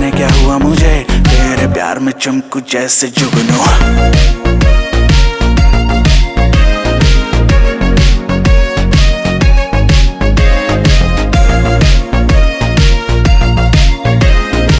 जाने क्या हुआ मुझे, तेरे प्यार में चमकू जैसे जुगनू।